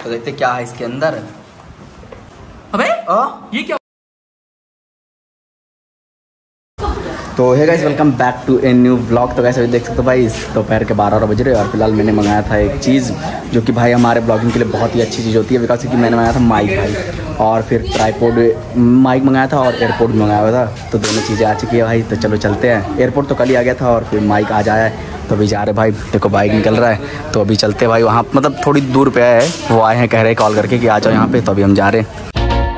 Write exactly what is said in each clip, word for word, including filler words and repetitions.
तो देखते क्या है इसके अंदर। अबे आ? ये क्या? तो है guys, welcome back to a new vlog. तो गाइस अभी देख सकते हो भाई, इस दोपहर के बारह बज रहे हैं और फिलहाल मैंने मंगाया था एक चीज़ जो कि भाई हमारे ब्लॉगिंग के लिए बहुत ही अच्छी चीज़ होती है। बिकॉज कि मैंने मंगाया था माइक भाई, और फिर ट्राईपोड माइक मंगाया था और एयरपोर्ट भी मंगाया हुआ था। तो दोनों चीज़ें आ चुकी है भाई, तो चलो चलते हैं। एयरपोर्ट तो कल ही आ गया था और फिर माइक आज आया है। तो अभी जा रहे भाई, देखो बाइक निकल रहा है। तो अभी चलते भाई वहाँ, मतलब थोड़ी दूर पे है, वो आए हैं, कह रहे कॉल करके कि आ जाओ यहाँ पे। तो अभी हम जा रहे हैं।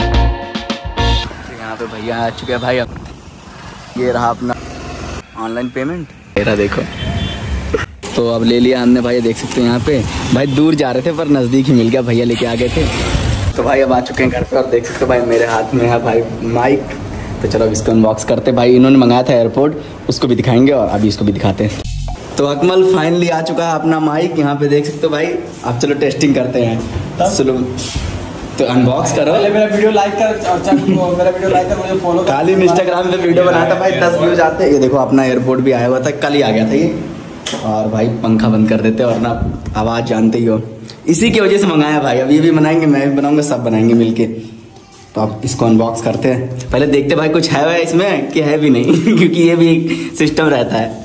यहाँ पे भैया आ चुके हैं भाई। ये रहा अपना ऑनलाइन पेमेंट, मेरा देखो। तो अब ले लिया हमने भाई, देख सकते हो यहाँ पे भाई। दूर जा रहे थे पर नज़दीक ही मिल गया, भैया लेके आ गए थे। तो भाई अब आ चुके हैं घर पे और देख सकते हो भाई मेरे हाथ में है भाई माइक। तो चलो अब इसको अनबॉक्स करते भाई। इन्होंने मंगाया था एयरपोर्ट, उसको भी दिखाएंगे और अभी इसको भी दिखाते हैं। तो अकमल फाइनली आ चुका है अपना माइक, यहाँ पे देख सकते हो भाई। अब चलो टेस्टिंग करते हैं। चलो तो अनबॉक्स करो। मेरा वीडियो लाइक कर और चैनल मेरा वीडियो लाइक कर, मुझे फॉलो कर। कल ही इंस्टाग्राम पे वीडियो बनाया था भाई, दस व्यूज आते हैं। ये देखो अपना एयरपोर्ट भी आया हुआ था, कल ही आ गया था ये। और भाई पंखा बंद कर देते और ना आवाज़ जानते ही हो, इसी की वजह से मंगाया भाई। अब ये भी बनाएंगे, मैं भी बनाऊंगा, सब बनाएंगे मिलके। तो अब इसको अनबॉक्स करते हैं। पहले देखते भाई कुछ है भाई इसमें कि है भी नहीं क्योंकि ये भी एक सिस्टम रहता है।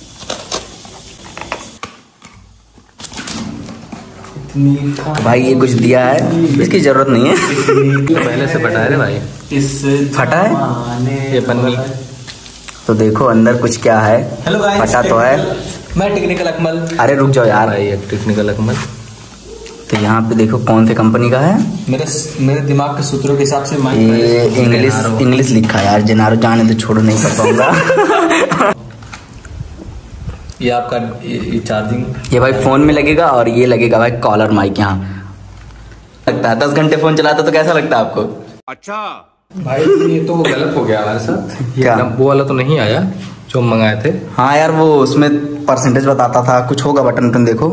तो भाई ये कुछ दिया है, इसकी जरूरत नहीं है। तो पहले से फटा है भाई, फटा है ये पन्नी। तो देखो अंदर कुछ क्या है। हेलो गाइस, फटा तो है। मैं टेक्निकल अकमल। अरे रुक जाओ यार, भाई एक टेक्निकल अकमल। तो यहाँ पे देखो कौन सी कंपनी का है। मेरे मेरे दिमाग के सूत्रों के हिसाब से ये इंग्लिश इंग्लिश लिखा है यार। जेनारो जाने तो छोड़ो, नहीं कर पाऊंगा। ये आपका ये चार्जिंग, ये भाई फोन में लगेगा और ये लगेगा भाई कॉलर माइक यहाँ लगता है। दस घंटे फोन चलाता तो कैसा लगता है आपको? अच्छा भाई ये तो गलत हो गया हमारे साथ। क्या? वो वाला तो नहीं आया जो हम मंगाए थे। हाँ यार, वो उसमें परसेंटेज बताता था, कुछ होगा बटन बटन देखो।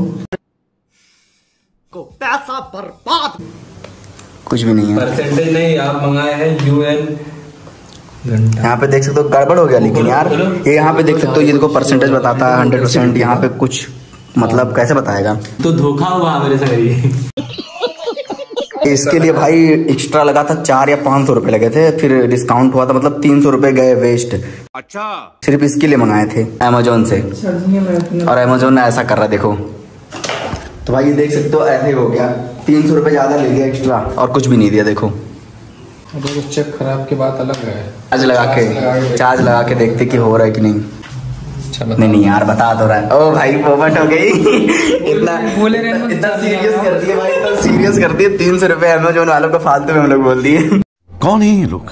को पैसा बर्बाद, कुछ भी नहीं है। परसेंटेज नहीं, आप मंगाए हैं यूएन घंटा। यहाँ पे देख सकते हो गड़बड़ हो गया, लेकिन यार ये यहाँ पे देख सकते हो, ये देखो परसेंटेज बताता है हंड्रेड परसेंट। यहाँ पे कुछ मतलब कैसे बताएगा? तो धोखा हुआ मेरे संग। इसके लिए भाई एक्स्ट्रा लगा था, चार या पाँच सौ रुपए लगे थे, फिर डिस्काउंट हुआ था, मतलब तीन सौ रुपए गए वेस्ट। अच्छा सिर्फ इसके लिए मंगाए थे अमेजोन से, और अमेजोन ने ऐसा कर रहा है देखो। तो भाई ये देख सकते हो ऐसे ही हो गया, तीन सौ रुपए ज्यादा ले लिया एक्स्ट्रा और कुछ भी नहीं दिया। देखो चेक खराब के बाद अलग है। चार्ज लगा के चार्ज लगा के देखते कि हो रहा है कि नहीं। नहीं नहीं यार, बता दो रहा है। ओ भाई पोपट हो गई। इतना बोले इतना सीरियस कर दिए भाई, इतना सीरियस कर दिए। तीन सौ रुपए अमेजोन वालों को फालतू में हम लोग बोल दिए। कौन है ये लोग,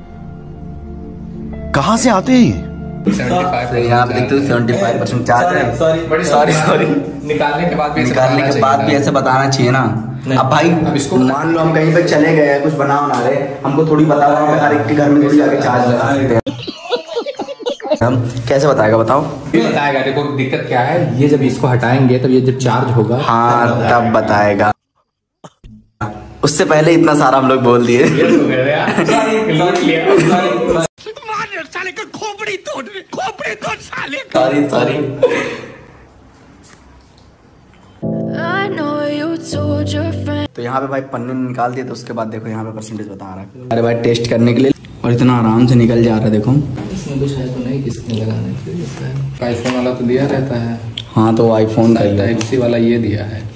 कहाँ से आते हैं? यहाँ पे देखते हो सेवेंटी फाइव परसेंट चार्ज है। सॉरी सॉरी सॉरी निकालने के बाद भी निकालने के बाद भी ऐसे बताना चाहिए ना। अब भाई मान लो हम कहीं पे चले गए, कुछ बना बना रहे, हमको थोड़ी पता हुआ हर एक के घर में थोड़ी जाके चार्ज लगा सकते हैं। हम कैसे बताएगा बताओ? ये बताएगा। देखो दिक्कत क्या है, ये जब इसको हटाएंगे तब ये जब चार्ज होगा, हाँ तब बताएगा। उससे पहले इतना सारा हम लोग बोल दिए। Sorry sorry. तो यहाँ पे भाई पन्ने निकाल दिए, तो उसके बाद देखो यहाँ पे परसेंटेज बता रहा है। अरे भाई टेस्ट करने के लिए, और इतना आराम से निकल जा रहा है देखो। इसमें कुछ है तो नहीं, किसने लगाने के लिए होता है? आईफोन वाला तो दिया रहता है। हाँ तो आईफोन का ही टाइप सी वाला ये दिया है।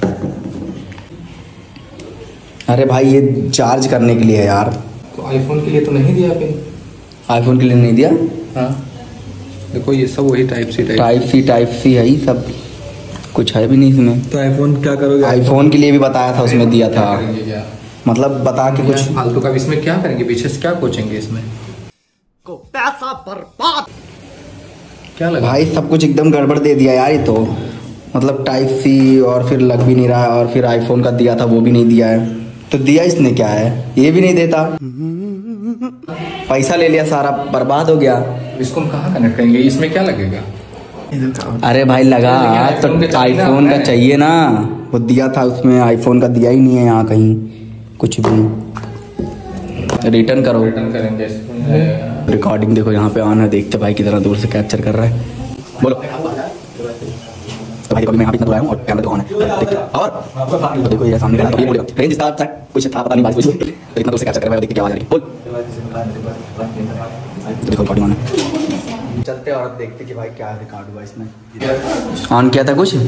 अरे भाई ये चार्ज करने के लिए है यार। तो आईफोन के लिए तो नहीं दिया पिन? आईफोन के लिए नहीं दिया। हाँ देखो ये सब वही type C type C type C है ही सब, कुछ है भी नहीं इसमें। तो आईफोन क्या करोगे? आईफोन के लिए भी बताया था, उसमें दिया था, मतलब बता के कुछ फालतू का। इसमें क्या करेंगे, पीछे से क्या कोचेंगे इसमें? को पैसा बर्बाद, क्या लगा भाई सब कुछ एकदम गड़बड़ दे दिया यार। ये तो मतलब टाइप सी, और फिर लग भी नहीं रहा है, और फिर आईफोन का दिया था वो भी नहीं दिया है। तो दिया इसने क्या है, ये भी नहीं देता। पैसा ले लिया सारा, बर्बाद हो गया। इसको हम कहाँ कनेक्ट करेंगे, इसमें क्या लगेगा? अरे भाई लगा तो आईफोन का चाहिए ना, वो दिया था उसमें, आईफोन का दिया ही नहीं है यहाँ कहीं कुछ भी। रिटर्न करो। रिटर्न करेंगे। रिकॉर्डिंग देखो यहाँ पे ऑन है, देखते भाई कितना दूर से कैप्चर कर रहा है। बोलो तो भाई देखो मैं यहाँ पे इतना दूर आया हूँ और कैमरा तो ऑन है और तो देखो ये सामने ये मुड़ेगा रेंज इसका कुछ था पता नहीं बात कुछ तो इतना दूर से क्या चक्कर है देख के क्या आवाज आ रही है बोल देखो रिकॉर्डिंग ऑन है चलते और देखते कि भाई क्या रिकॉर्ड हुआ इसमें ऑन किया था कुछ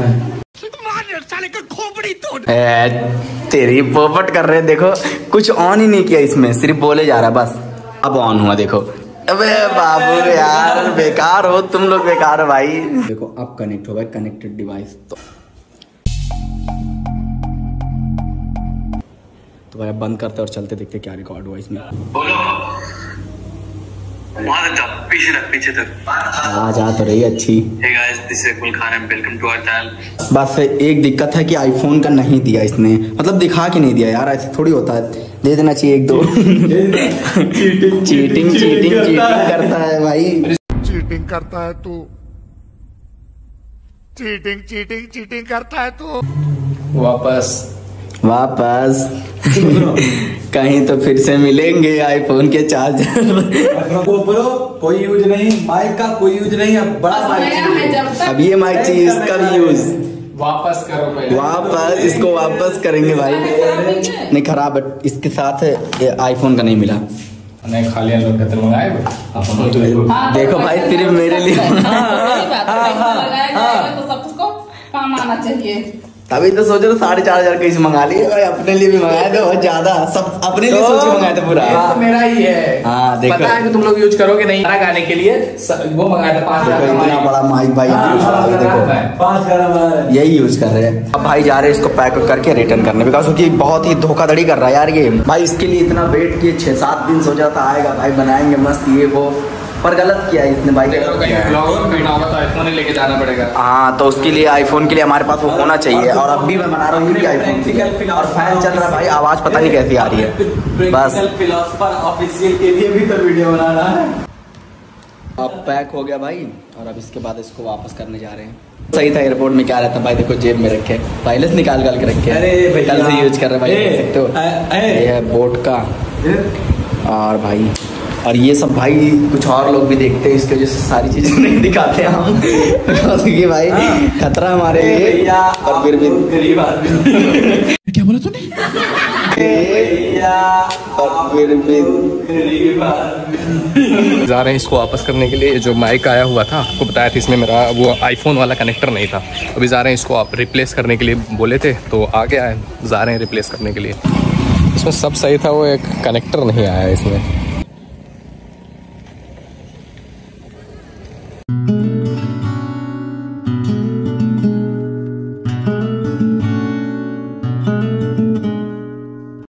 ए, तेरी पोपट कर रहे देखो कुछ ऑन ही नहीं किया इसमें सिर्फ बोले जा रहा बस अब ऑन हुआ देखो अबे बाबू यार बेकार हो तुम लोग बेकार हो भाई देखो अब कनेक्ट हो भाई कनेक्टेड डिवाइस तो तो भाई अब बंद करते और चलते देखते क्या रिकॉर्ड हुआ इसमें पीछे तक पीछे तक आ जा तो रही अच्छी Hey guys, this is Akmal Khan and welcome to our channel. बस एक दिक्कत है कि आईफोन का नहीं दिया इसने मतलब दिखा के नहीं दिया यार ऐसे थोड़ी होता है दे देना चाहिए एक दो चीटिंग चीटिंग चीटिंग करता है भाई चीटिंग करता है तू चीटिंग चीटिंग चीटिंग करता है तू वापस वापस कहीं तो फिर से मिलेंगे आईफोन के चार्जर बोलो कोई यूज नहीं माइक का कोई यूज नहीं अब बड़ा माइक चाहिए अब ये माइक चाहिए इसका भी यूज वापस करो पहले वापस इसको वापस करेंगे भाई नहीं खराब है इसके साथ आईफोन का नहीं मिला नहीं खाली लोग कहते मंगाए देखो भाई सिर्फ मेरे लिए तो सबको काम आना चाहिए तभी तो सोच रहे साढ़े चार हजार कैसे मंगा लिए भाई अपने लिए भी मंगाए थे बहुत ज्यादा सब अपने लिए सोच के मंगाए थे पूरा तो मेरा ही है हाँ देखो पता है कि तुम लोग यूज करोगे नहीं गाना गाने के लिए वो मंगाया था पाँच हजार इतना बड़ा माइक भाई देखो पाँच ग्राम यही यूज कर रहे हैं अब भाई जा रहे हैं इसको पैक करके रिटर्न करने बिकॉज क्योंकि बहुत ही धोखाधड़ी कर रहा है यार ये भाई इसके लिए इतना वेट किए छह सात दिन सोचा था आएगा भाई बनाएंगे मस्त ये वो पर गलत किया इसने भाई आईफोन ही लेके जाना पड़ेगा हाँ तो उसके लिए आईफोन के लिए हमारे पास वो होना चाहिए और अब भी मैं बना रहा हूँ ये आईफोन के लिए और फैन चल रहा है भाई आवाज पता नहीं कैसी आ रही है बस फिलोसफर ऑफिशियल के लिए भी तो वीडियो बना रहा है अब पैक हो गया भाई और अब इसके बाद इसको वापस करने जा रहे हैं सही था एयरपोर्ट में क्या रहता भाई देखो जेब में रखे वायरलेस निकाल निकाल के रखे अरे कल से यूज कर रहे भाई देख सकते हो ये है बोट का और भाई और ये सब भाई कुछ और लोग भी देखते हैं इसके वजह से सारी चीजें नहीं दिखाते हम क्योंकि भाई खतरा हमारे लिए और फिर भी गरीब आदमी क्या बोला तूने और फिर भी जा रहे हैं इसको वापस करने के लिए जो माइक आया हुआ था आपको बताया था इसमें मेरा वो आईफोन वाला कनेक्टर नहीं था अभी जा रहे हैं इसको आप रिप्लेस करने के लिए बोले थे तो आ गया है जा रहे हैं रिप्लेस करने के लिए इसमें सब सही था वो एक कनेक्टर नहीं आया है इसमें